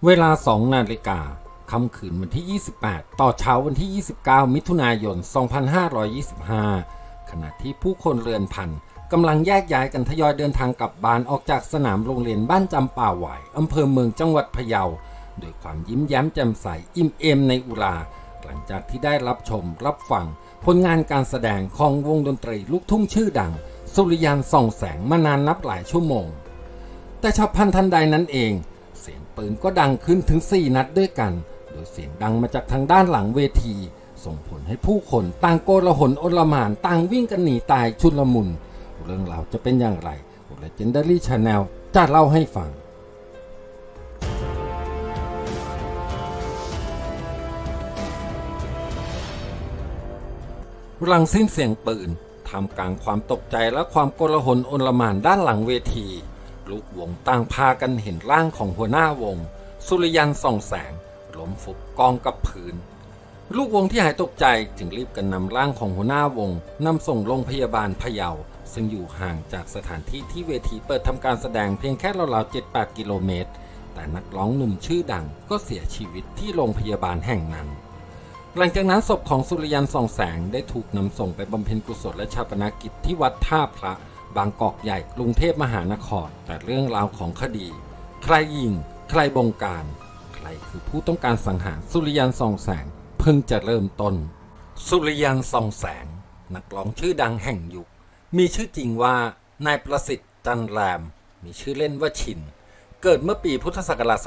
เวลา 2 นาฬิกาค่ำคืนวันที่ 28 ต่อเช้าวันที่ 29 มิถุนายน 2525 ขณะที่ผู้คนเรือนพันกำลังแยกย้ายกันทยอยเดินทางกลับบ้านออกจากสนามโรงเรียนบ้านจำป่าหวายอำเภอเมืองจังหวัดพะเยาโดยความยิ้มแย้มแจ่มใสอิ่มเอมในอุราหลังจากที่ได้รับชมรับฟังผลงานการแสดงของวงดนตรีลูกทุ่งชื่อดังสุริยันส่องแสงมานานนับหลายชั่วโมงแต่ฉับพลันทันใดนั้นเองเสียงปืนก็ดังขึ้นถึง4 นัดด้วยกันโดยเสียงดังมาจากทางด้านหลังเวทีส่งผลให้ผู้คนต่างโกลาหลโอลหม่านต่างวิ่งกันหนีตายชุลมุนเรื่องราวจะเป็นอย่างไร Legendary Channel จะเล่าให้ฟังหลังสิ้นเสียงปืนท่ามกลางความตกใจและความโกลาหลโอลหม่านด้านหลังเวทีลูกวงต่างพากันเห็นร่างของหัวหน้าวงสุริยันส่องแสงล้มฟุบกองกับพื้นลูกวงที่หายตกใจจึงรีบกันนำร่างของหัวหน้าวงนำส่งโรงพยาบาลพะเยาซึ่งอยู่ห่างจากสถานที่ที่เวทีเปิดทำการแสดงเพียงแค่ราวๆ 7-8 กิโลเมตรแต่นักร้องหนุ่มชื่อดังก็เสียชีวิตที่โรงพยาบาลแห่งนั้นหลังจากนั้นศพของสุริยันส่องแสงได้ถูกนำส่งไปบำเพ็ญกุศลและฌาปนกิจที่วัดท่าพระบางกอกใหญ่กรุงเทพมหานครแต่เรื่องราวของคดีใครยิงใครบงการใครคือผู้ต้องการสังหารสุริยันส่องแสงเพิ่งจะเริ่มต้นสุริยันส่องแสงนักร้องชื่อดังแห่งยุคมีชื่อจริงว่านายประสิทธิ์จันแรมมีชื่อเล่นว่าชินเกิดเมื่อปีพุทธศักราช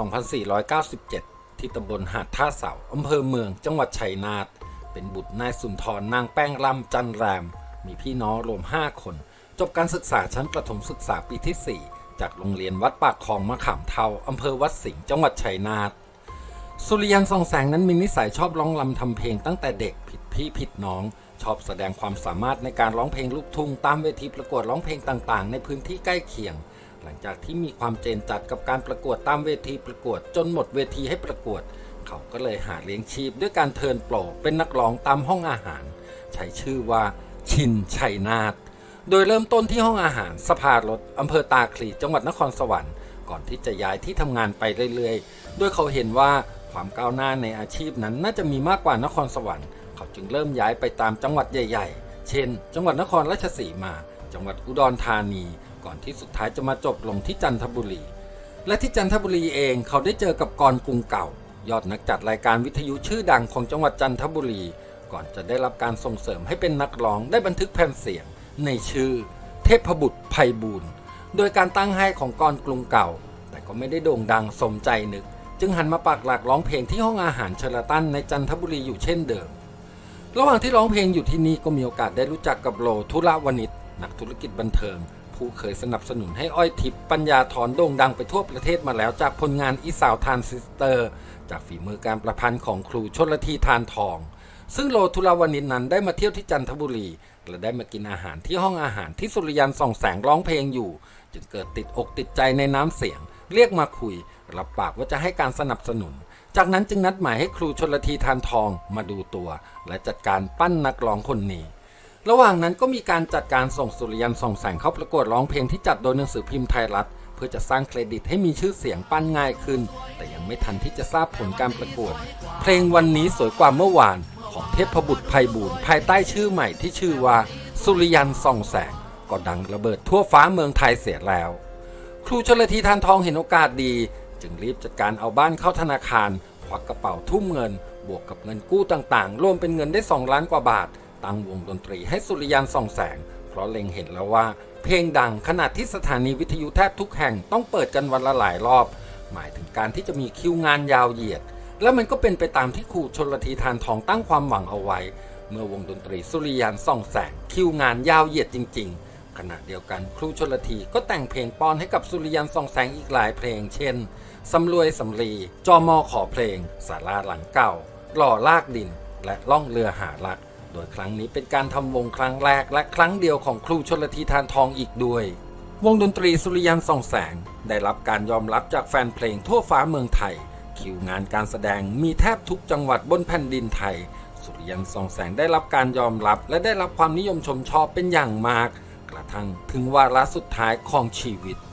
2497 ที่ตำบลหาดท่าเสาอำเภอเมืองจังหวัดชัยนาทเป็นบุตรนายสุนทรนางแป้งลำจันแรมมีพี่น้องรวม5 คนจบการศึกษาชั้นประถมศึกษาปีที่ 4จากโรงเรียนวัดปากคลองมะขามเทาอำเภอวัดสิงห์จังหวัดชัยนาทสุริยันส่องแสงนั้นมีนิสัยชอบร้องรำทำเพลงตั้งแต่เด็กผิดพี่ผิดน้องชอบแสดงความสามารถในการร้องเพลงลูกทุ่งตามเวทีประกวดร้องเพลงต่างๆในพื้นที่ใกล้เคียงหลังจากที่มีความเจนจัดกับการประกวดตามเวทีประกวดจนหมดเวทีให้ประกวดเขาก็เลยหาเลี้ยงชีพด้วยการเทิร์นโปรเป็นนักร้องตามห้องอาหารใช้ชื่อว่าชินชัยนาทโดยเริ่มต้นที่ห้องอาหารสภารถอำเภอตาคลีจังหวัดนครสวรรค์ก่อนที่จะย้ายที่ทำงานไปเรื่อยๆโดยเขาเห็นว่าความก้าวหน้าในอาชีพนั้นน่าจะมีมากกว่านครสวรรค์เขาจึงเริ่มย้ายไปตามจังหวัดใหญ่ๆเช่นจังหวัดนครราชสีมาจังหวัดอุดรธานีก่อนที่สุดท้ายจะมาจบลงที่จันทบุรีและที่จันทบุรีเองเขาได้เจอกับกรกรุงเก่ายอดนักจัดรายการวิทยุชื่อดังของจังหวัดจันทบุรีก่อนจะได้รับการส่งเสริมให้เป็นนักร้องได้บันทึกแผ่นเสียงในชื่อเทพบุตรไพบูลย์โดยการตั้งให้ของกรกรุงเก่าแต่ก็ไม่ได้โด่งดังสมใจนึกจึงหันมาปักหลักร้องเพลงที่ห้องอาหารเชอราตันในจันทบุรีอยู่เช่นเดิมระหว่างที่ร้องเพลงอยู่ที่นี่ก็มีโอกาสได้รู้จักกับโลธุรวณิชนักธุรกิจบันเทิงผู้เคยสนับสนุนให้อ้อยทิพย์ปัญญาธรโด่งดังไปทั่วประเทศมาแล้วจากผลงานอีสาวทานซิสเตอร์จากฝีมือการประพันธ์ของครูชลธีทานทองซึ่งโลธุรวณิชนั้นได้มาเที่ยวที่จันทบุรีและได้มากินอาหารที่ห้องอาหารที่สุริยันส่องแสงร้องเพลงอยู่จึงเกิดติดอกติดใจในน้ำเสียงเรียกมาคุยรับปากว่าจะให้การสนับสนุนจากนั้นจึงนัดหมายให้ครูชลธีทานทองมาดูตัวและจัดการปั้นนักร้องคนนี้ระหว่างนั้นก็มีการจัดการส่งสุริยันส่องแสงเข้าประกวดร้องเพลงที่จัดโดยหนังสือพิมพ์ไทยรัฐเพื่อจะสร้างเครดิตให้มีชื่อเสียงปั้นง่ายขึ้นแต่ยังไม่ทันที่จะทราบผลการประกวดเพลงวันนี้สวยกว่าเมื่อวานของเทพบุตรไพบูลย์ภายใต้ชื่อใหม่ที่ชื่อว่าสุริยันส่องแสงก็ดังระเบิดทั่วฟ้าเมืองไทยเสียแล้วครูชลธีทานทองเห็นโอกาสดีจึงรีบจัดการเอาบ้านเข้าธนาคารควักกระเป๋าทุ่มเงินบวกกับเงินกู้ต่างๆรวมเป็นเงินได้2 ล้านกว่าบาทตั้งวงดนตรีให้สุริยันส่องแสงเพราะเล็งเห็นแล้วว่าเพลงดังขนาดที่สถานีวิทยุแทบทุกแห่งต้องเปิดกันวันละหลายรอบหมายถึงการที่จะมีคิวงานยาวเหยียดและมันก็เป็นไปตามที่ครูชลธีทานทองตั้งความหวังเอาไว้เมื่อวงดนตรีสุริยันส่องแสงคิวงานยาวเหยียดจริงๆขณะเดียวกันครูชลธีก็แต่งเพลงป้อนให้กับสุริยันส่องแสงอีกหลายเพลงเช่นสำรวยสำลีจอมอขอเพลงศาลาหลังเก่าหล่อลากดินและล่องเรือหารักโดยครั้งนี้เป็นการทำวงครั้งแรกและครั้งเดียวของครูชลธีทานทองอีกด้วยวงดนตรีสุริยันส่องแสงได้รับการยอมรับจากแฟนเพลงทั่วฟ้าเมืองไทยคิวงานการแสดงมีแทบทุกจังหวัดบนแผ่นดินไทยสุริยันส่องแสงได้รับการยอมรับและได้รับความนิยมชมชอบเป็นอย่างมากกระทั่งถึงวาระสุดท้ายของชีวิต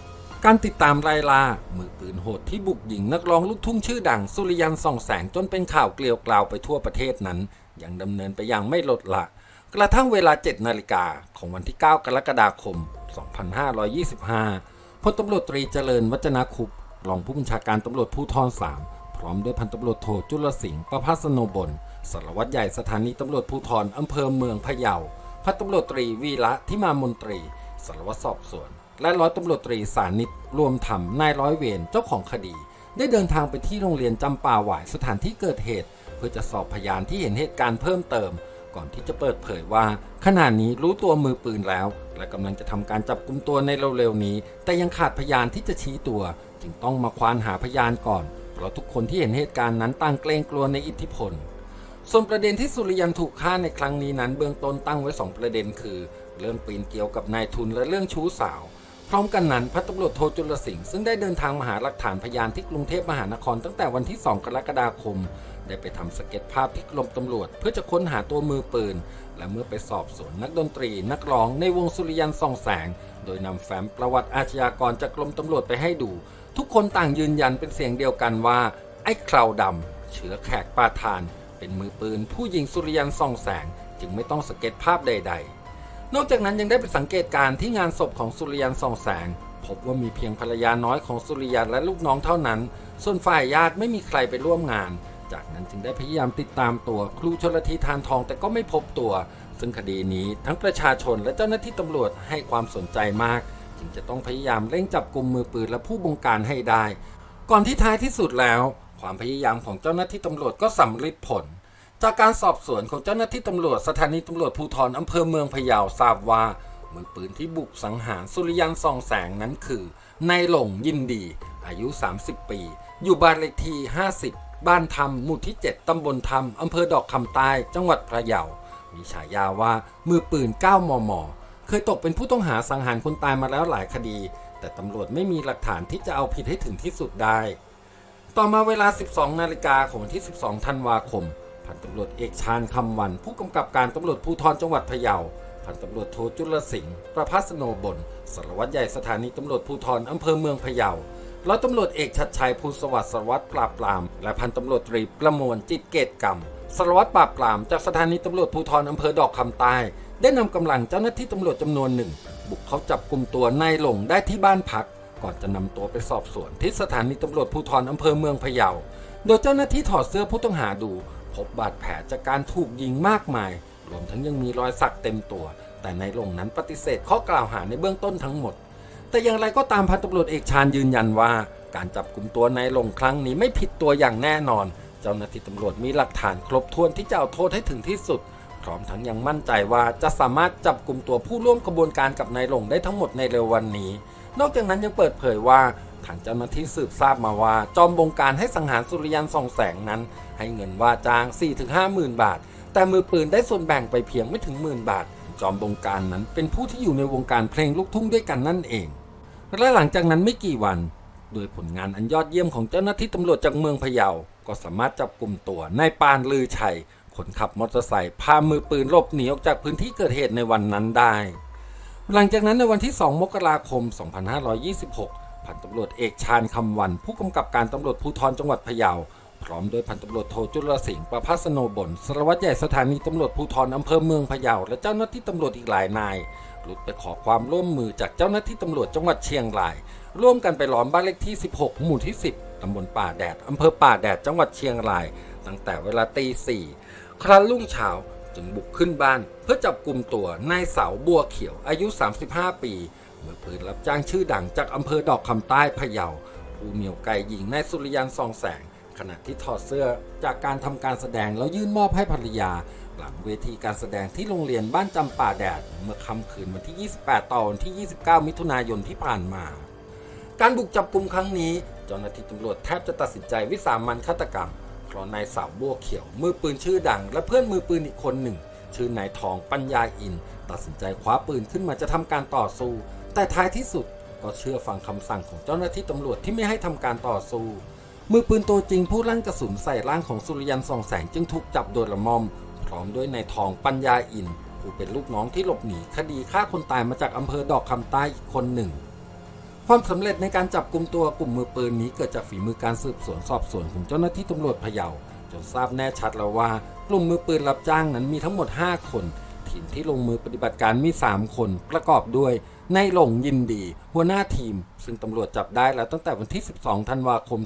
การติดตามไล่ล่ามือปืนโหดที่บุกยิงนักร้องลูกทุ่งชื่อดังสุริยันส่องแสงจนเป็นข่าวเกลียวกล่าวไปทั่วประเทศนั้นยังดำเนินไปอย่างไม่ลดละกระทั่งเวลา 7 นาฬิกาของวันที่ 9 กรกฎาคม 2525 พลตำรวจตรีเจริญวัจนคุปต์รองผู้บัญชาการตำรวจภูธร 3 พร้อมด้วยพันตำรวจโทจุลสิงห์ประภาสโนบลสารวัตรใหญ่สถานีตำรวจภูธรอำเภอเมืองพะเยาพันตำรวจตรีวีระทิมามนตรีสารวัตรสอบสวนและร้อยตำรวจตรีสานิตรวมธรรมนายร้อยเวรเจ้าของคดีได้เดินทางไปที่โรงเรียนจำปาหวายสถานที่เกิดเหตุเพื่อจะสอบพยานที่เห็นเหตุการณ์เพิ่มเติมก่อนที่จะเปิดเผยว่าขณะนี้รู้ตัวมือปืนแล้วและกำลังจะทำการจับกุมตัวในเร็วๆนี้แต่ยังขาดพยานที่จะชี้ตัวจึงต้องมาควานหาพยานก่อนเพราะทุกคนที่เห็นเหตุการณ์นั้นต่างเกรงกลัวในอิทธิพลส่วนประเด็นที่สุริยันถูกฆ่าในครั้งนี้นั้นเบื้องต้นตั้งไว้2ประเด็นคือเรื่องปีนเกี่ยวกับนายทุนและเรื่องชู้สาวพร้อมกันนั้นพันตำรวจโทจุลสิงห์ซึ่งได้เดินทางมาหาหลักฐานพยานที่กรุงเทพมหานครตั้งแต่วันที่ 2 กรกฎาคมได้ไปทำสเก็ตภาพที่กรมตำรวจเพื่อจะค้นหาตัวมือปืนและเมื่อไปสอบสวนนักดนตรีนักร้องในวงสุริยันส่องแสงโดยนำแฟ้มประวัติอาชญากรจากกรมตำรวจไปให้ดูทุกคนต่างยืนยันเป็นเสียงเดียวกันว่าไอ้คราวดำเชื้อแขกปาทานเป็นมือปืนผู้ยิงสุริยันส่องแสงจึงไม่ต้องสเก็ตภาพใดๆนอกจากนั้นยังได้ไปสังเกตการณ์ที่งานศพของสุริยันส่องแสงพบว่ามีเพียงภรรยาน้อยของสุริยันและลูกน้องเท่านั้นส่วนฝ่ายญาติไม่มีใครไปร่วมงานจากนั้นจึงได้พยายามติดตามตัวครูชลธีทานทองแต่ก็ไม่พบตัวซึ่งคดีนี้ทั้งประชาชนและเจ้าหน้าที่ตำรวจให้ความสนใจมากจึงจะต้องพยายามเร่งจับกุมมือปืนและผู้บงการให้ได้ก่อนที่ท้ายที่สุดแล้วความพยายามของเจ้าหน้าที่ตำรวจก็สำเร็จผลจากการสอบสวนของเจ้าหน้าที่ตำรวจสถานีตำรวจภูธรอำเภอเมืองพะเยาทราบว่ามือปืนที่บุกสังหารสุริยันส่องแสงนั้นคือนายหลงยินดีอายุ30ปีอยู่บ้านเลขที่50บ้านธรรมหมู่ที่7ตำบลธรรมอำเภอดอกคำใต้จังหวัดพะเยามีฉายาว่ามือปืน9 มม.เคยตกเป็นผู้ต้องหาสังหารคนตายมาแล้วหลายคดีแต่ตำรวจไม่มีหลักฐานที่จะเอาผิดให้ถึงที่สุดได้ต่อมาเวลา 12 นาฬิกาของวันที่ 12 ธันวาคมพันตำรวจเอกชาญคำวันผู้กำกับการตำรวจภูธรจังหวัดพะเยาพันตำรวจโทจุลสิงห์ประภาสโนบลสารวัตรใหญ่สถานีตำรวจภูธรอำเภอเมืองพะเยาร้อยตำรวจเอกชัดชัยภูสวัสดิ์สารวัตรปราบปรามและพันตำรวจตรีประมวลจิตเกตกรรมสารวัตรปราบปรามจากสถานีตำรวจภูธรอำเภอดอกคำใต้ได้นำกำลังเจ้าหน้าที่ตำรวจจำนวนหนึ่งบุกเข้าจับกุมตัวนายหลงได้ที่บ้านพักก่อนจะนำตัวไปสอบสวนที่สถานีตำรวจภูธรอำเภอเมืองพะเยาโดยเจ้าหน้าที่ถอดเสื้อผู้ต้องหาดูพบบาดแผลจากการถูกยิงมากมายรวมทั้งยังมีรอยสักเต็มตัวแต่นายหลงนั้นปฏิเสธข้อกล่าวหาในเบื้องต้นทั้งหมดแต่อย่างไรก็ตามพันตำรวจเอกชาญยืนยันว่าการจับกุมตัวนายหลงครั้งนี้ไม่ผิดตัวอย่างแน่นอนเจ้าหน้าที่ตำรวจมีหลักฐานครบถ้วนที่จะเอาโทษให้ถึงที่สุดพร้อมทั้งยังมั่นใจว่าจะสามารถจับกุมตัวผู้ร่วมขบวนการกับนายหลงได้ทั้งหมดในเร็ววันนี้นอกจากนั้นยังเปิดเผยว่าทางเจ้าหน้าที่สืบทราบมาว่าจอมบงการให้สังหารสุริยันส่องแสงนั้นให้เงินว่าจ้าง 4-5 หมื่นบาทแต่มือปืนได้ส่วนแบ่งไปเพียงไม่ถึง10,000 บาทจอมบงการนั้นเป็นผู้ที่อยู่ในวงการเพลงลูกทุ่งด้วยกันนั่นเองและหลังจากนั้นไม่กี่วันโดยผลงานอันยอดเยี่ยมของเจ้าหน้าที่ตำรวจจากเมืองพะเยาก็สามารถจับกุมตัวนายปานลือชัยคนขับมอเตอร์ไซค์พามือปืนหลบหนีออกจากพื้นที่เกิดเหตุในวันนั้นได้หลังจากนั้นในวันที่ 2 มกราคม 2526 พันตำรวจเอกชาญคำวันผู้กำกับการตำรวจภูธรจังหวัดพะเยาพร้อมด้วยพันตำรวจโทจุลสิงห์ประภาสโนบลสารวัตรใหญ่สถานีตำรวจภูธรอำเภอเมืองพะเยาและเจ้าหน้าที่ตำรวจอีกหลายนายหลุดไปขอความร่วมมือจากเจ้าหน้าที่ตำรวจจังหวัดเชียงรายร่วมกันไปล้อมบ้านเลขที่ 16 หมู่ที่ 10 ตำบลป่าแดดอำเภอป่าแดดจังหวัดเชียงรายตั้งแต่เวลาตี 4 ครั้นรุ่งเช้าจึงบุกขึ้นบ้านเพื่อจับกุมตัวนายเสาบัวเขียวอายุ 35 ปีมือปืนรับจ้างชื่อดังจากอำเภอดอกคำใต้พะเยาผู้เหนี่ยวไกยิงนายสุริยันส่องแสงขณะที่ถอดเสื้อจากการทำการแสดงแล้วยื่นมอบให้ภรรยาหลังเวทีการแสดงที่โรงเรียนบ้านจำป่าแดดเมื่อค่ำคืนวันที่ 28 ต่อวันที่ 29 มิถุนายนที่ผ่านมาการบุกจับกุมครั้งนี้เจ้าหน้าที่ตำรวจแทบจะตัดสินใจวิสามัญฆาตกรรมเพราะนายสาวบัวเขียวมือปืนชื่อดังและเพื่อนมือปืนอีกคนหนึ่งชื่อนายทองปัญญาอินตัดสินใจคว้าปืนขึ้นมาจะทำการต่อสู้แต่ท้ายที่สุดก็เชื่อฟังคำสั่งของเจ้าหน้าที่ตำรวจที่ไม่ให้ทำการต่อสู้มือปืนตัวจริงผู้ลั่นกระสุนใส่ร่างของสุริยันส่องแสงจึงถูกจับโดยละม่อมพร้อมด้วยนายทองปัญญาอินผู้เป็นลูกน้องที่หลบหนีคดีฆ่าคนตายมาจากอำเภอดอกคำใต้อีกคนหนึ่งความสำเร็จในการจับกลุ่มตัวกลุ่มมือปืนนี้เกิดจากฝีมือการสืบสวนสอบสวนของเจ้าหน้าที่ตำรวจพะเยาจนทราบแน่ชัดแล้วว่ากลุ่มมือปืนรับจ้างนั้นมีทั้งหมด5คนทีมที่ลงมือปฏิบัติการมี3คนประกอบด้วยนายหลงยินดีหัวหน้าทีมซึ่งตำรวจจับได้แล้วตั้งแต่วันที่12ธันวาคม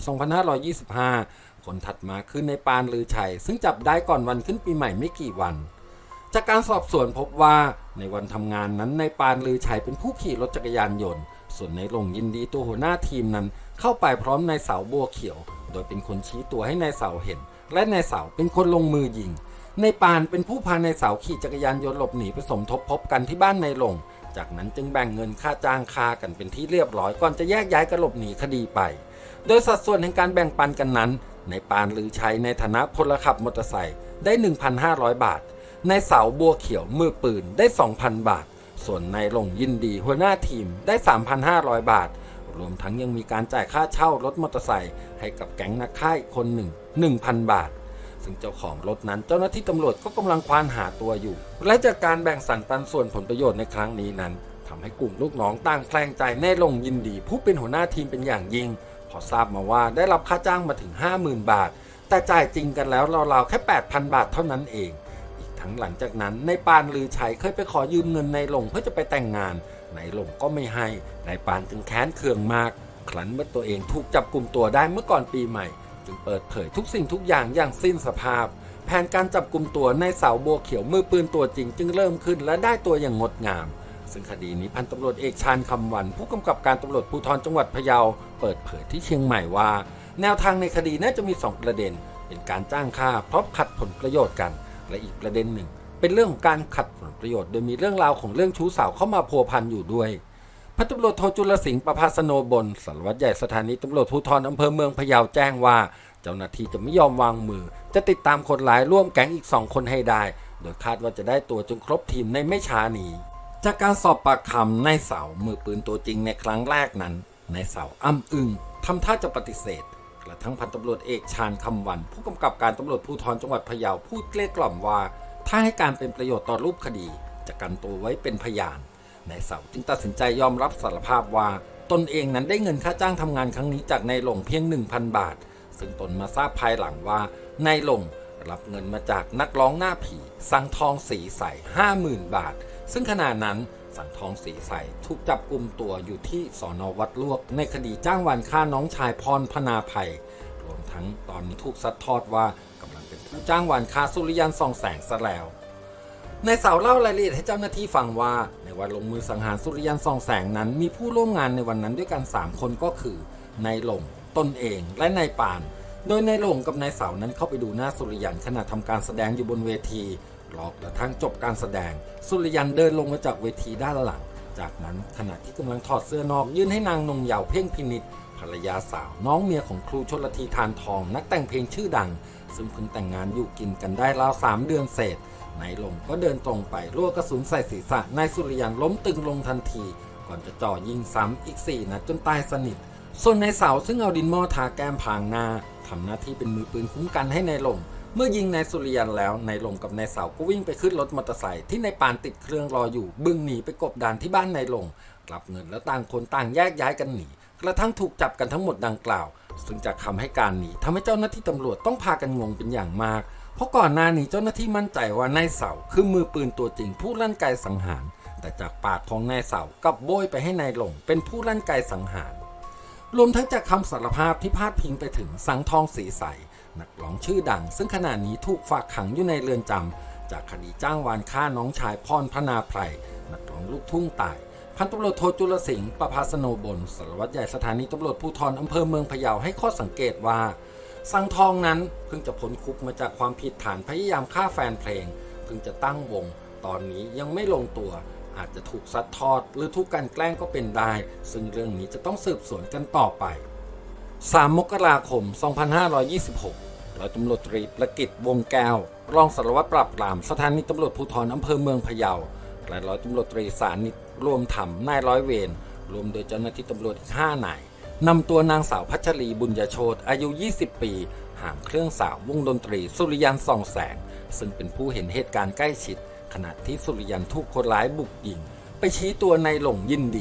2525คนถัดมาคือนายปานลือชัยซึ่งจับได้ก่อนวันขึ้นปีใหม่ไม่กี่วันจากการสอบสวนพบว่าในวันทำงานนั้นนายปานลือชัยเป็นผู้ขี่รถจักรยานยนต์ส่วนนายหลงยินดีตัวหัวหน้าทีมนั้นเข้าไปพร้อมนายเสาบัวเขียวโดยเป็นคนชี้ตัวให้นายเสาเห็นและนายเสาเป็นคนลงมือยิงนายปานเป็นผู้พานายเสาขี่จักรยานยนต์หลบหนีไปสมทบพบกันที่บ้านนายหลงจากนั้นจึงแบ่งเงินค่าจ้างคากันเป็นที่เรียบร้อยก่อนจะแยกย้ายกันหลบหนีคดีไปโดยสัดส่วนในการแบ่งปันกันนั้นนายปานลือชัยในฐานะพลขับมอเตอร์ไซค์ได้ 1,500 บาทนายเสาบัวเขียวมือปืนได้ 2,000 บาทส่วนนายหลงยินดีหัวหน้าทีมได้ 3,500 บาทรวมทั้งยังมีการจ่ายค่าเช่ารถมอเตอร์ไซค์ให้กับแก๊งนักฆ่าอีกคนหนึ่ง 1,000 บาทซึ่งเจ้าของรถนั้นเจ้าหน้าที่ตำรวจก็กำลังควานหาตัวอยู่และจากการแบ่งสรรปันส่วนผลประโยชน์ในครั้งนี้นั้นทำให้กลุ่มลูกน้องต่างแคลงใจนายหลงยินดีผู้เป็นหัวหน้าทีมเป็นอย่างยิ่งพอทราบมาว่าได้รับค่าจ้างมาถึง 50,000 บาทแต่จ่ายจริงกันแล้วราวๆแค่ 8,000 บาทเท่านั้นเองอีกทั้งหลังจากนั้นนายปานลือชัยเคยไปขอยืมเงินนายหลงเพื่อจะไปแต่งงานนายหลงก็ไม่ให้นายปานจึงแค้นเคืองมากครั้นเมื่อตัวเองถูกจับกุมตัวได้เมื่อก่อนปีใหม่จึงเปิดเผยทุกสิ่งทุกอย่างอย่างสิ้นสภาพแผนการจับกุมตัวนายเสาบัวเขียวมือปืนตัวจริงจึงเริ่มขึ้นและได้ตัวอย่างงดงามซึ่งคดีนี้พันตำรวจเอกชาญคำวันผู้กำกับการตำรวจภูธรจังหวัดพะเยาเปิดเผยที่เชียงใหม่ว่าแนวทางในคดีน่าจะมี2ประเด็นเป็นการจ้างฆ่าเพราะขัดผลประโยชน์กันและอีกประเด็นหนึ่งเป็นเรื่องของการขัดผลประโยชน์โดยมีเรื่องราวของเรื่องชู้สาวเข้ามาพัวพันอยู่ด้วยพันตำรวจโทจุลสิงห์ประภาสโนบลสารวัตรใหญ่สถานีตำรวจภูธรอำเภอเมืองพะเยาแจ้งว่าเจ้าหน้าที่จะไม่ยอมวางมือจะติดตามคนร้ายร่วมแก๊งอีก2คนให้ได้โดยคาดว่าจะได้ตัวจนครบทีมในไม่ช้านี้จากการสอบปากคำนายเสามือปืนตัวจริงในครั้งแรกนั้นนายเสาอ้ำอึ้งทำท่าจะปฏิเสธกระทั่งพันตำรวจเอกชาญคำวันผู้กำกับการตำรวจภูธรจังหวัดพะเยาพูดเกลี้ยกล่อมว่าถ้าให้การเป็นประโยชน์ต่อรูปคดีจะกันตัวไว้เป็นพยานนายเสาจึงตัดสินใจยอมรับสารภาพว่าตนเองนั้นได้เงินค่าจ้างทำงานครั้งนี้จากนายหลงเพียง 1,000 บาทซึ่งตนมาทราบภายหลังว่านายหลงรับเงินมาจากนักร้องหน้าผีสังทองสีใส 50,000 บาทซึ่งขณะนั้นสังทองสีใสถูกจับกุมตัวอยู่ที่สน.วัดลวกในคดีจ้างวานฆ่าน้องชายพรพนาภัยรวมทั้งตอนนี้ถูกซัดทอดว่ากำลังเป็นผู้จ้างวานฆ่าสุริยันส่องแสงซะแล้วนายเสาเล่ารายละเอียดให้เจ้าหน้าที่ฟังว่าในวันลงมือสังหารสุริยันส่องแสงนั้นมีผู้ร่วมงานในวันนั้นด้วยกัน3คนก็คือนายหลงตนเองและนายปานโดยนายหลงกับนายเสานั้นเข้าไปดูหน้าสุริยันขณะทำการแสดงอยู่บนเวทีรอกระทั่งจบการแสดงสุริยันเดินลงมาจากเวทีด้านหลังจากนั้นขณะที่กำลังถอดเสื้อนอกยื่นให้นางนงเยาว์เพ่งพินิจภรรยาสาวน้องเมียของครูชลธีทานทองนักแต่งเพลงชื่อดังซึ่งเพิ่งแต่งงานอยู่กินกันได้ราว3 เดือนเศษนายหลงก็เดินตรงไปรั่วกระสุนใส่ศีรษะนายสุริยันล้มตึงลงทันทีก่อนจะจ่อยิงซ้ำอีก4 นัดจนตายสนิทส่วนนายเสาซึ่งเอาดินหม้อทาแก้มพรางหน้าทำหน้าที่เป็นมือปืนคุ้มกันให้นายหลงเมื่อยิงนายสุริยันแล้วนายหลงกับนายเสาก็วิ่งไปขึ้นรถมอเตอร์ไซค์ที่นายปานติดเครื่องรออยู่บึ้งหนีไปกบดานที่บ้านนายหลงกลับเงินแล้วต่างคนต่างแยกย้ายกันหนีกระทั่งถูกจับกันทั้งหมดดังกล่าวซึ่งจากคำให้การนี้ทำให้เจ้าหน้าที่ตำรวจต้องพากันงงเป็นอย่างมากเพราะก่อนหน้านี้เจ้าหน้าที่มั่นใจว่านายเสาคือมือปืนตัวจริงผู้ลั่นไกสังหารแต่จากปากของนายเสากลับโบยไปให้นายหลงเป็นผู้ลั่นไกสังหารรวมทั้งจากคำสารภาพที่พาดพิงไปถึงสังทองสีใสนักร้องชื่อดังซึ่งขณะนี้ถูกฝากขังอยู่ในเรือนจำจากคดีจ้างวานฆ่าน้องชายพรพนาไพรนักร้องลูกทุ่งตายพันตำรวจโทจุลสิงห์ประภาสโนบลสารวัตรใหญ่สถานีตำรวจภูธรอำเภอเมืองพะเยาให้ข้อสังเกตว่าสังทองนั้นเพิ่งจะพ้นคุกมาจากความผิดฐานพยายามฆ่าแฟนเพลงเพิ่งจะตั้งวงตอนนี้ยังไม่ลงตัวอาจจะถูกซัดทอดหรือถูกกันแกล้งก็เป็นได้ซึ่งเรื่องนี้จะต้องสืบสวนกันต่อไป3 มกราคม 2526ร้อยตำรวจตรีประกิตวงแก้วรองสารวัตรปราบปรามสถานีตำรวจภูธรอำเภอเมืองพะเยาและร้อยตำรวจตรีสานิตรวมธรรมนายร้อยเวรรวมโดยเจ้าหน้าที่ตำรวจอีก5 นายนำตัวนางสาวพัชรีบุญยโชติอายุ20 ปีหางเครื่องสาววงดนตรีสุริยันส่องแสงซึ่งเป็นผู้เห็นเหตุการณ์ใกล้ชิดขณะที่สุริยันถูกคนร้ายบุกยิงไปชี้ตัวนายหลงยินดี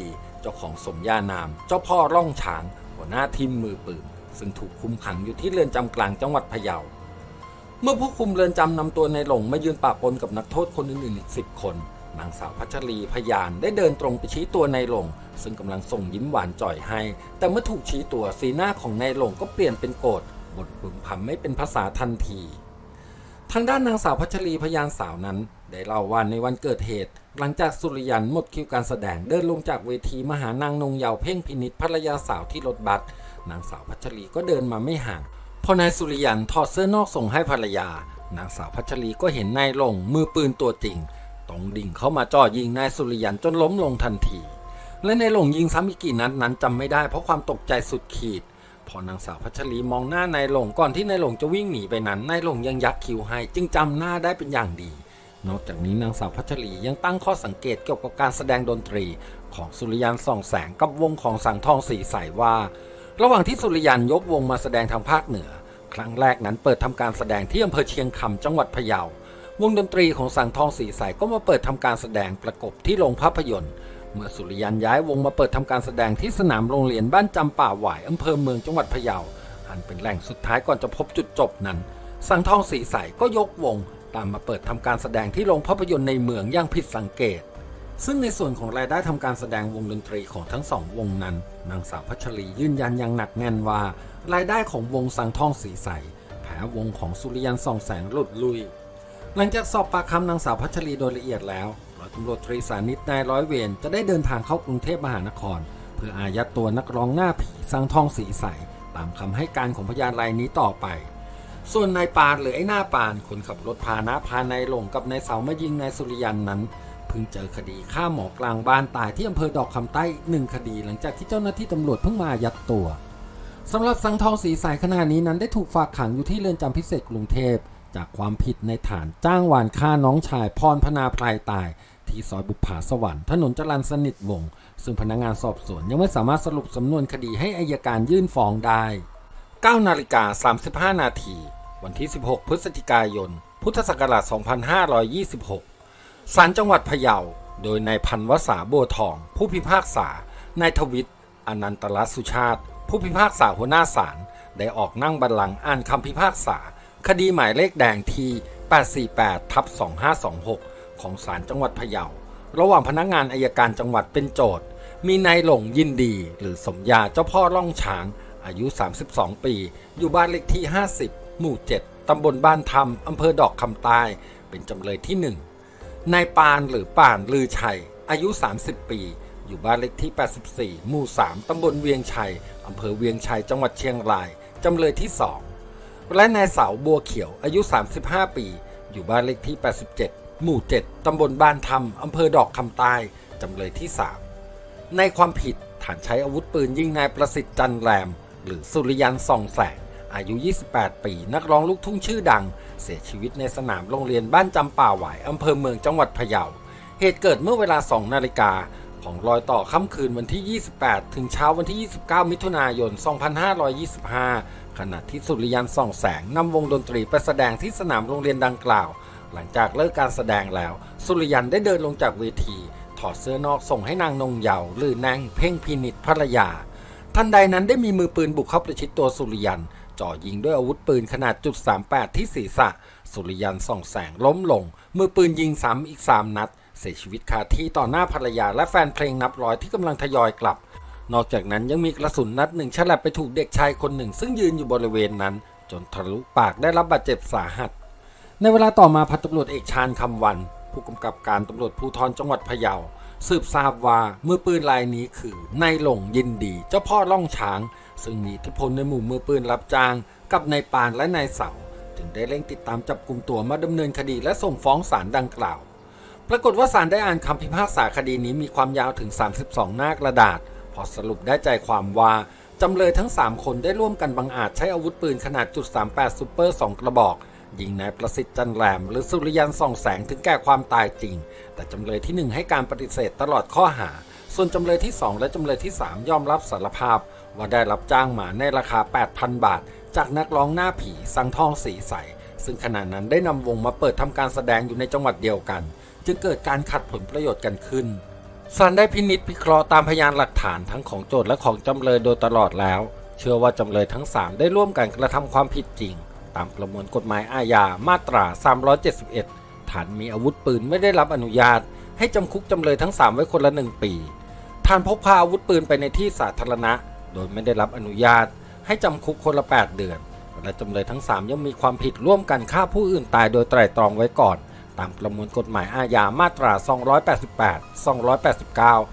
จ้าของสมญานามเจ้าพ่อร่องช้างหัวหน้าทีมมือปืนซึ่งถูกคุมขังอยู่ที่เรือนจำกลางจังหวัดพะเยาเมื่อผู้คุมเรือนจำนำตัวนายหลงมายืนปะปนกับนักโทษคนอื่นๆอีก10 คนนางสาวพัชรีพยานได้เดินตรงไปชี้ตัวนายหลงซึ่งกำลังส่งยิ้มหวานจ่อยให้แต่เมื่อถูกชี้ตัวสีหน้าของนายหลงก็เปลี่ยนเป็นโกรธบ่นพึมพำไม่เป็นภาษาทันทีทางด้านนางสาวพัชรีพยานสาวนั้นได้เล่าว่าในวันเกิดเหตุหลังจากสุริยันหมดคิวการแสดงเดินลงจากเวทีมาหานางนงเยาว์เพ่งพินิจภรรยาสาวที่รถบัสนางสาวพัชรีก็เดินมาไม่ห่างพอนายสุริยันถอดเสื้อนอกส่งให้ภรรยานางสาวพัชรีก็เห็นนายหลงมือปืนตัวจริงตรงดิ่งเข้ามาจ่อยิงนายสุริยันจนล้มลงทันทีและนายหลงยิงซ้ำอีกกี่นัดนั้นจำไม่ได้เพราะความตกใจสุดขีดพอนางสาวพัชรีมองหน้านายหลงก่อนที่นายหลงจะวิ่งหนีไปนั้นนายหลงยังยักคิ้วให้จึงจำหน้าได้เป็นอย่างดีนอกจากนี้นางสาวพัชรียังตั้งข้อสังเกตเกี่ยวกับการแสดงดนตรีของสุริยันส่องแสงกับวงของสังทองสีใสว่าระหว่างที่สุริยันยกวงมาแสดงทางภาคเหนือครั้งแรกนั้นเปิดทำการแสดงที่อำเภอเชียงคำจังหวัดพะเยาวงดนตรีของสังทองสีใสก็มาเปิดทำการแสดงประกบที่โรงภาพยนตร์เมื่อสุริยันย้ายวงมาเปิดทำการแสดงที่สนามโรงเรียนบ้านจำป่าหวายอำเภอเมืองจังหวัดพะเยาอันเป็นแหล่งสุดท้ายก่อนจะพบจุดจบนั้นสังทองสีใสก็ยกวงตามมาเปิดทำการแสดงที่โรงภาพยนตร์ในเมืองอย่างผิดสังเกตซึ่งในส่วนของรายได้ทำการแสดงวงดนตรีของทั้งสองวงนั้นนางสาวพัชรียืนยันอย่างหนักแน่นว่ารายได้ของวงสังทองสีใสแพ้วงของสุริยันส่องแสงหลุดลุยหลังจากสอบปากคำนางสาวพัชรีโดยละเอียดแล้วร้อยตำรวจตรีสานิชนายร้อยเวรจะได้เดินทางเข้ากรุงเทพมหานครเพื่ออายัดตัวนักร้องหน้าผีสังทองสีใสตามคำให้การของพยานรายนี้ต่อไปส่วนนายปานหรือไอ้หน้าปานคนขับรถพานะพานายหลงกับนายเสามายิงนายสุริยันนั้นเพิ่งเจอคดีฆ่าหมอกลางบ้านตายที่อำเภอดอกคำใต้อีก1 คดีหลังจากที่เจ้าหน้าที่ตำรวจเพิ่งมายัดตัวสำหรับสังทองสีใสขณะนี้นั้นได้ถูกฝากขังอยู่ที่เรือนจำพิเศษกรุงเทพจากความผิดในฐานจ้างวานฆ่าน้องชายพรพนาพลายตายที่ซอยบุปผาสวรรค์ถนนจรัญสนิทวงศ์ซึ่งพนักงานสอบสวนยังไม่สามารถสรุปสำนวนคดีให้อัยการยื่นฟ้องได้ 9:35 นาทีวันที่16 พฤศจิกายนพุทธศักราช 2526 ศาลจังหวัดพะเยาโดยนายพันวษาบัวทองผู้พิพากษานายทวิทย์อนันตรสุชาติผู้พิพากษาหัวหน้าศาลได้ออกนั่งบัลลังก์อ่านคำพิพากษาคดีหมายเลขแดงที่ 848/2526 ของศาลจังหวัดพะเยาระหว่างพนักงานอัยการจังหวัดเป็นโจทก์มีนายหลงยินดีหรือสมญาเจ้าพ่อร่องช้างอายุ32 ปีอยู่บ้านเลขที่50หมู่7ตำบลบ้านธรรมอำเภอดอกคำใต้เป็นจำเลยที่1นายปานหรือป่านลือชัยอายุ30 ปีอยู่บ้านเลขที่84หมู่3ตำบลเวียงชัยอำเภอเวียงชัยจังหวัดเชียงรายจำเลยที่2และนายเสาบัวเขียวอายุ35 ปีอยู่บ้านเลขที่87หมู่7ตำบลบ้านธรรมอำเภอดอกคำใต้จำเลยที่3ในความผิดฐานใช้อาวุธปืนยิงนายประสิทธิ์จันแรมหรือสุริยันส่องแสงอายุ28 ปีนักร้องลูกทุ่งชื่อดังเสียชีวิตในสนามโรงเรียนบ้านจำป่าหวายอำเภอเมืองจังหวัดพะเยาเหตุเกิดเมื่อเวลา 2 นาฬิกาของรอยต่อค่ำคืนวันที่28ถึงเช้าวันที่29มิถุนายน2525ขณะที่สุริยันส่องแสงนำวงดนตรีไปแสดงที่สนามโรงเรียนดังกล่าวหลังจากเลิกการแสดงแล้วสุริยันได้เดินลงจากเวทีถอดเสื้อนอกส่งให้นางนงเยาว์หรือนางเพ่งพินิจภรรยาทันใดนั้นได้มีมือปืนบุกเข้าประชิดตัวสุริยันจ่อยิงด้วยอาวุธปืนขนาด.38ที่ศีรษะสุริยันส่องแสงล้มลงมือปืนยิงซ้ำอีก3 นัดเสียชีวิตคาที่ต่อหน้าภรรยาและแฟนเพลงนับร้อยที่กำลังทยอยกลับนอกจากนั้นยังมีกระสุนนัด1ฉลับไปถูกเด็กชายคนหนึ่งซึ่งยืนอยู่บริเวณนั้นจนทะลุปากได้รับบาดเจ็บสาหัสในเวลาต่อมาพันตำรวจเอกชาญคำวันผู้กำกับการตำรวจภูธรจังหวัดพะเยาสืบทราบว่ามือปืนรายนี้คือนายหลงยินดีเจ้าพ่อล่องช้างซึ่งมีอิทธิพลในหมู่มือปืนรับจ้างกับนายปานและนายเสาจึงได้เร่งติดตามจับกุมตัวมาดำเนินคดีและส่งฟ้องศาลดังกล่าวปรากฏว่าศาลได้อ่านคำพิพากษาคดีนี้มีความยาวถึง32 หน้ากระดาษพอสรุปได้ใจความว่าจำเลยทั้ง3 คนได้ร่วมกันบังอาจใช้อาวุธปืนขนาด.38ซูเปอร์2 กระบอกยิงนายประสิทธิ์จันแรมหรือสุริยันส่องแสงถึงแก่ความตายจริงแต่จำเลยที่1ให้การปฏิเสธตลอดข้อหาส่วนจำเลยที่2และจำเลยที่3ยอมรับสารภาพว่าได้รับจ้างมาในราคา 8,000 บาทจากนักร้องหน้าผีสังทองสีใสซึ่งขณะนั้นได้นำวงมาเปิดทำการแสดงอยู่ในจังหวัดเดียวกันจึงเกิดการขัดผลประโยชน์กันขึ้นศาลได้พินิจพิเคราะห์ตามพยานหลักฐานทั้งของโจทก์และของจำเลยโดยตลอดแล้วเชื่อว่าจำเลยทั้ง3ได้ร่วมกันกระทำความผิดจริงตามประมวลกฎหมายอาญามาตรา371ฐานมีอาวุธปืนไม่ได้รับอนุญาตให้จำคุกจำเลยทั้ง3ไว้คนละ1 ปีฐานพกพาอาวุธปืนไปในที่สาธารณะโดยไม่ได้รับอนุญาตให้จำคุกคนละ8 เดือนและจำเลยทั้ง3ยังมีความผิดร่วมกันฆ่าผู้อื่นตายโดยไตร่ตรองไว้ก่อนตามประมวลกฎหมายอาญามาตรา288 289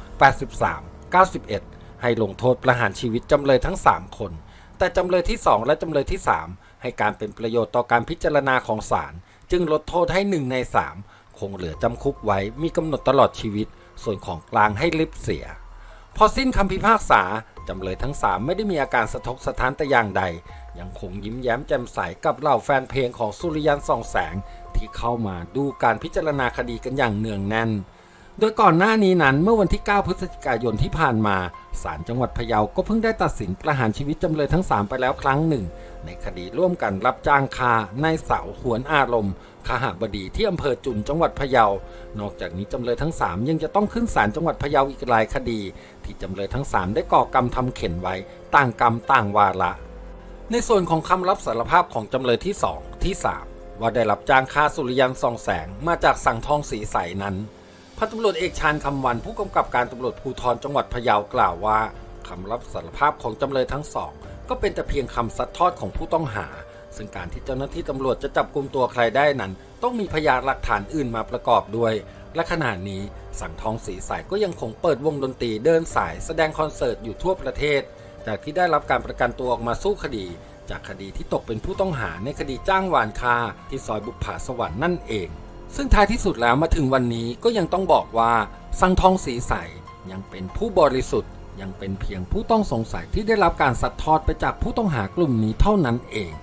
83 91ให้ลงโทษประหารชีวิตจำเลยทั้ง3คนแต่จำเลยที่2และจำเลยที่3ให้การเป็นประโยชน์ต่อการพิจารณาของศาลจึงลดโทษให้1 ใน 3คงเหลือจำคุกไว้มีกำหนดตลอดชีวิตส่วนของกลางให้ริบเสียพอสิ้นคำพิพากษาจำเลยทั้ง3ไม่ได้มีอาการสะทกสะท้านแต่อย่างใดยังคงยิ้มแย้มแจ่มใสกับเหล่าแฟนเพลงของสุริยันส่องแสงที่เข้ามาดูการพิจารณาคดีกันอย่างเนืองแน่นโดยก่อนหน้านี้นั้นเมื่อวันที่9 พฤศจิกายนที่ผ่านมาศาลจังหวัดพะเยาก็เพิ่งได้ตัดสินประหารชีวิตจำเลยทั้ง3ไปแล้วครั้งหนึ่งในคดีร่วมกันรับจ้างฆ่านายเสาหวนอารมณ์คหบดีที่อำเภอจุนจังหวัดพะเยานอกจากนี้จำเลยทั้ง3ยังจะต้องขึ้นศาลจังหวัดพะเยาอีกหลายคดีที่จำเลยทั้ง3ได้ก่อกรรมทำเข็นไว้ต่างกรรมต่างวาระในส่วนของคำรับสารภาพของจำเลยที่2ที่3ว่าได้รับจ้างฆ่าสุริยันส่องแสงมาจากสังทองสีใสนั้นพันตำรวจเอกชาญคำวันผู้กำกับการตำรวจภูธรจังหวัดพะเยากล่าวว่าคำรับสารภาพของจำเลยทั้ง2ก็เป็นแต่เพียงคำซัดทอดของผู้ต้องหาซึ่งการที่เจ้าหน้าที่ตำรวจจะจับกุมตัวใครได้นั้นต้องมีพยานหลักฐานอื่นมาประกอบด้วยและขณะนี้สังทองสีใสก็ยังคงเปิดวงดนตรีเดินสายแสดงคอนเสิร์ตอยู่ทั่วประเทศจากที่ได้รับการประกันตัวออกมาสู้คดีจากคดีที่ตกเป็นผู้ต้องหาในคดีจ้างวานฆ่าที่ซอยบุปผาสวรรค์นั่นเองซึ่งท้ายที่สุดแล้วมาถึงวันนี้ก็ยังต้องบอกว่าสังทองสีใสยังเป็นผู้บริสุทธิ์ยังเป็นเพียงผู้ต้องสงสัยที่ได้รับการซัดทอดไปจากผู้ต้องหากลุ่มนี้เท่านั้นเอง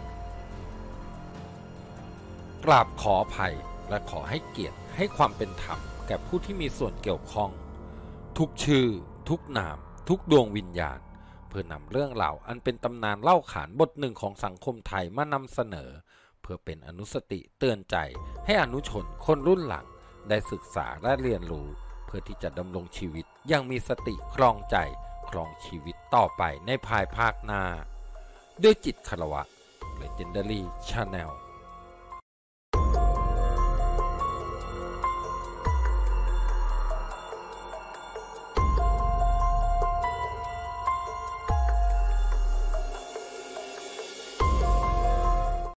กราบขออภัยและขอให้เกียรติให้ความเป็นธรรมแก่ผู้ที่มีส่วนเกี่ยวข้องทุกชื่อทุกนามทุกดวงวิญญาณเพื่อนำเรื่องราวอันเป็นตำนานเล่าขานบทหนึ่งของสังคมไทยมานำเสนอเพื่อเป็นอนุสติเตือนใจให้อนุชนคนรุ่นหลังได้ศึกษาและเรียนรู้เพื่อที่จะดำรงชีวิตอย่างมีสติครองใจครองชีวิตต่อไปในภายภาคหน้าด้วยจิตคารวะ Legendary Channel